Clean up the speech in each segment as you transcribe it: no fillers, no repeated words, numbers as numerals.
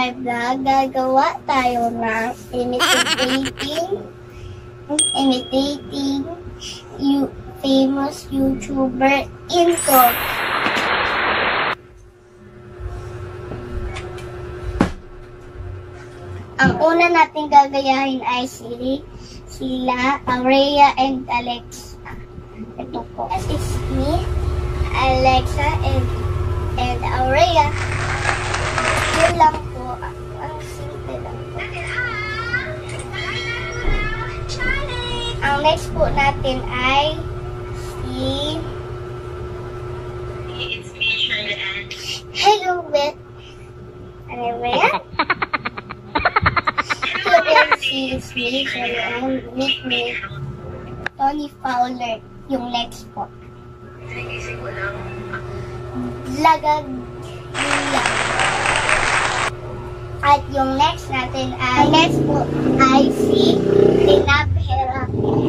my vlog, gagawa tayo ng imitating famous YouTuber intro. Ang una natin gagayahin ay sila, Aurea and Alexa. Ito po. This is me, Alexa, and Aurea. Yun lang po. Ang simple lang po. Ang next po natin ay It's me, Ralyn. Hello, Beth. Ano ba yan? Hello, Beth. It's me, Ralyn. With me, Tony Fowler. Yung next po. Nagising ko lang. Lagag lang. At yung next natin ay si Tinabhera.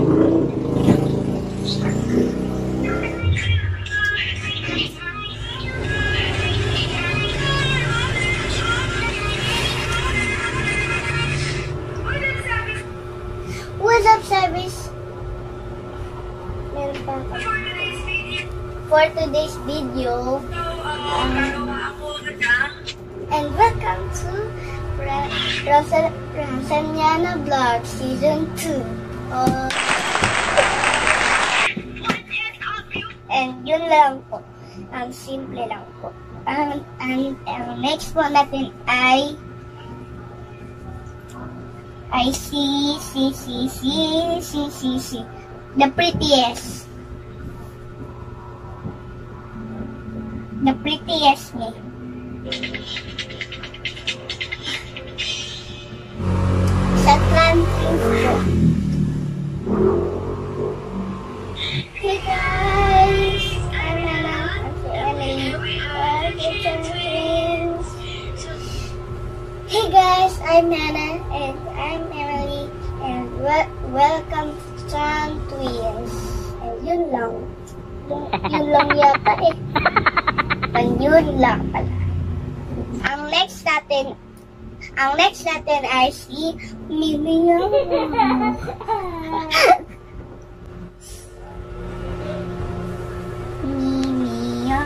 What's up, service? Meron pa ako. For today's video, and welcome to Rosanyana Vlog Season 2. And yun lang po. Ang simple lang po. And ang next po natin ay si the prettiest. The prettiest me. Sa trans po. Hey guys! I'm Emily. Hey guys, I'm Hannah and I'm Emily and welcome to Trans Twins. And yun lang. Yun lang yata eh. Yun lang pala. Ang next natin ay si Mimia. Mimia.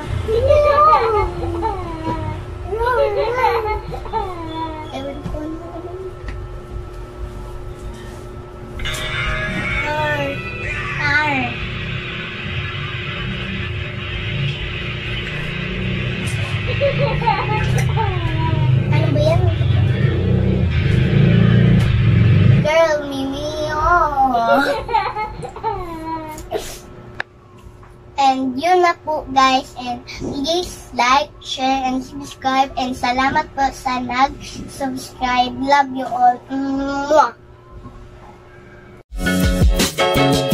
Ewan ko na. Ano ba yan? Girl, Mimio. And yun na po guys. And please like, share, and subscribe. And salamat po sa nag-subscribe. Love you all. Mwah!